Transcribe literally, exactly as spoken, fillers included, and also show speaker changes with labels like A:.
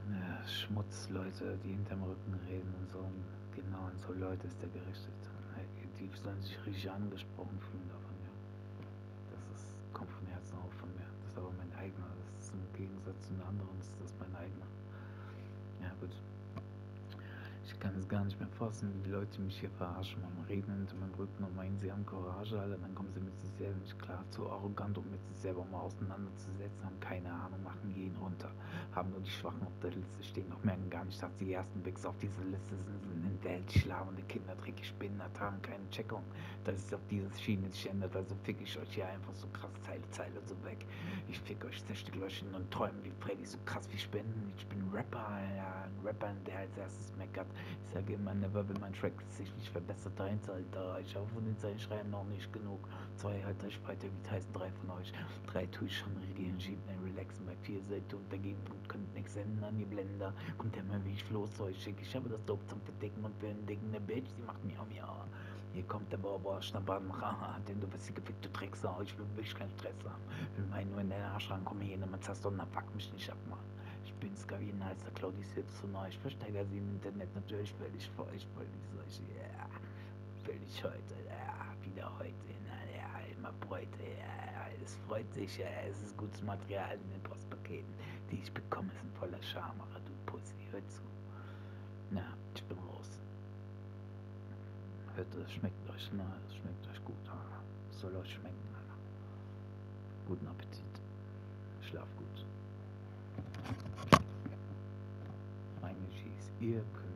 A: Ja, Schmutzleute, die hinterm Rücken reden und so. Und genau an so Leute ist der gerichtet. Die sollen sich richtig angesprochen fühlen davon, ja. Das ist, kommt von Herzen auf von mir. Das ist aber mein eigener. Das ist im Gegensatz zu den anderen, ist das mein eigener. Ja, gut. Ich kann es gar nicht mehr fassen, wie die Leute mich hier verarschen beim Reden hinter meinem Rücken und meinen, sie haben Courage, Alter. Dann kommen sie mit sich selber nicht klar, zu arrogant, um mit sich selber mal auseinanderzusetzen, haben keine Ahnung, machen, gehen runter, haben nur die Schwachen auf der Liste stehen, auch merken gar nicht, dass die ersten Wichser auf dieser Liste sind, sind hinterhältig schlafende Kinder, dreckig Behindert, haben keine Checkung, dass es auf dieses Schiene sich ändert. Also fick ich euch hier einfach so krass Zeile, Zeile so weg. Ich fick euch, zerstücke euch in und träumen wie Freddy, so krass wie Spenden. Ich bin Rapper, ja, ein Rapper, der als erstes meckert. Ich sage immer, never, wenn mein Track sich nicht verbessert, eins, Alter. Ich hoffe, von den Zeilen schreiben noch nicht genug. Zwei, halt euch weiter, wie heißen drei von euch? Drei tue ich schon regieren, schieben, ein Relaxen bei vier Seite untergehen und könnt nichts ändern, ihr Blender. Kommt ja mal, wie ich Floßzeug schicke. Ich habe das Dope zum Verdecken und für einen Dicken, eine Bitch, die macht mir um ja. Hier kommt der Bauer, Schnappern, denn du bist die gefickte Drecksau. Ich will wirklich keinen Stress haben. Will meinen nur in den Arsch rankommen, hier, nimm das und dann fuck mich nicht ab, Mann. Ich bin Skavien als der Claudis jetzt zu neu. Ich versteige sie im Internet natürlich völlig für euch, weil ich solche, ja, völlig heute, ja, wieder heute, na, ja, immer Bräute, ja, es freut sich, ja, es ist gutes Material in den Postpaketen, die ich bekomme, sind voller Charme, aber du Pussy, hör zu. Na, ich bin raus. Hört, es schmeckt euch, na, es schmeckt euch gut, Alter. Es soll euch schmecken, Alter. Guten Appetit. Schlaf gut. Eigentlich hieß ihr könnt